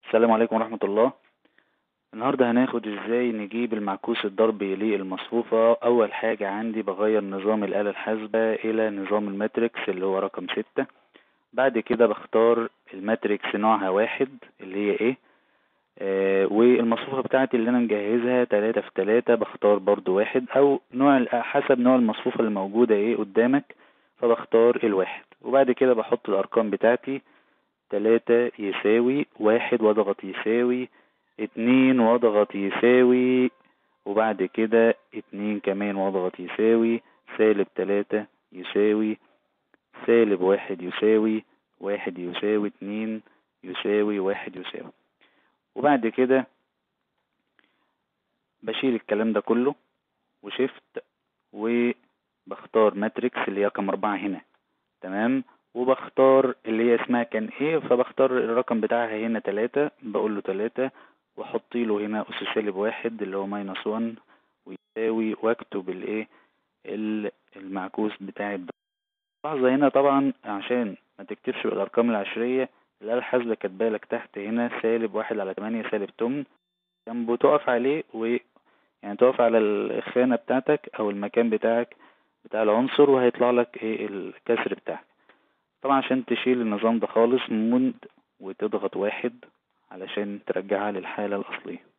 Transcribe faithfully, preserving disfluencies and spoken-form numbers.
السلام عليكم ورحمة الله. النهاردة هناخد ازاي نجيب المعكوس الضربي للمصفوفة. اول حاجة عندي بغير نظام الآلة الحاسبة الى نظام الماتريكس اللي هو رقم ستة. بعد كده بختار الماتريكس نوعها واحد اللي هي ايه، آه والمصفوفة بتاعتي اللي انا مجهزها تلاتة في تلاتة بختار برضو واحد، او نوع حسب نوع المصفوفة اللي موجودة ايه قدامك، فبختار الواحد. وبعد كده بحط الارقام بتاعتي: تلاتة يساوي واحد واضغط يساوي اتنين واضغط يساوي، وبعد كده اتنين كمان واضغط يساوي، سالب تلاتة يساوي، سالب واحد يساوي، واحد يساوي اتنين يساوي واحد يساوي. وبعد كده بشيل الكلام ده كله وشيفت، وبختار ماتريكس اللي هي رقم أربعة هنا، تمام. وبختار اللي هي اسمها كان ايه، فبختار الرقم بتاعها هنا تلاتة، بقول له تلاتة واحط له هنا اس سالب واحد اللي هو ماينس وان ويساوي، واكتب الايه المعكوس بتاعي ده. لحظة هنا طبعا عشان ما تكتبش بالارقام العشرية، الآلة الحاسبة كاتبالك تحت هنا سالب واحد على تمانية سالب تمن، جنبه تقف عليه، و يعني تقف على الخانة بتاعتك او المكان بتاعك بتاع العنصر، وهيطلع لك ايه الكسر بتاعك. طبعا عشان تشيل النظام ده خالص مد وتضغط واحد علشان ترجعها للحالة الأصلية.